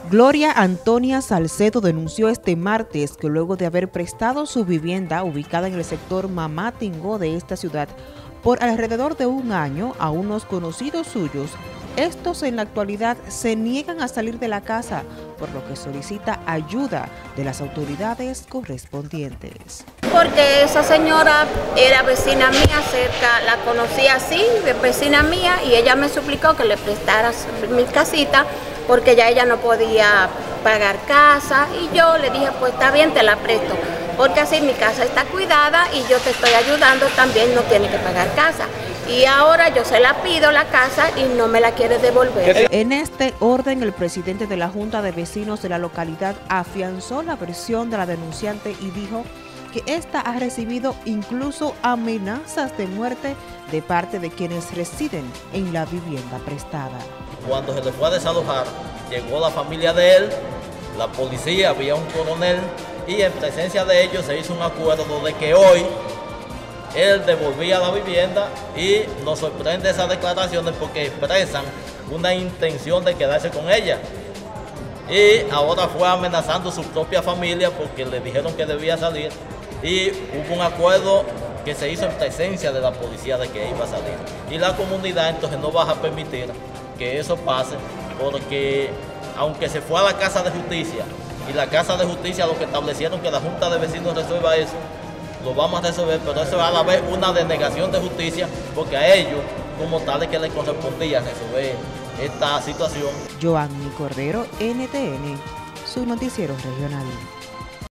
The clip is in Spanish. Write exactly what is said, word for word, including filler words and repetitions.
Gloria Antonia Salcedo denunció este martes que luego de haber prestado su vivienda ubicada en el sector Mamatingó de esta ciudad por alrededor de un año a unos conocidos suyos, estos en la actualidad se niegan a salir de la casa, por lo que solicita ayuda de las autoridades correspondientes. Porque esa señora era vecina mía cerca, la conocí así, vecina mía, y ella me suplicó que le prestara mi casita porque ya ella no podía pagar casa, y yo le dije, pues está bien, te la presto, porque así mi casa está cuidada y yo te estoy ayudando, también no tiene que pagar casa. Y ahora yo se la pido la casa y no me la quiere devolver. En este orden, el presidente de la Junta de Vecinos de la localidad afianzó la versión de la denunciante y dijo que ésta ha recibido incluso amenazas de muerte de parte de quienes residen en la vivienda prestada. Cuando se le fue a desalojar, llegó la familia de él, la policía, había un coronel, y en presencia de ellos se hizo un acuerdo de que hoy él devolvía la vivienda, y nos sorprende esas declaraciones porque expresan una intención de quedarse con ella. Y ahora fue amenazando a su propia familia porque le dijeron que debía salir, y hubo un acuerdo que se hizo en presencia de la policía de que iba a salir. Y la comunidad entonces no va a permitir que eso pase, porque aunque se fue a la Casa de Justicia, y la Casa de Justicia lo que establecieron que la Junta de Vecinos resuelva eso, lo vamos a resolver, pero eso es a la vez una denegación de justicia, porque a ellos, como tal, es que les correspondía resolver esta situación. Joanny Cordero, N T N, su noticiero regional.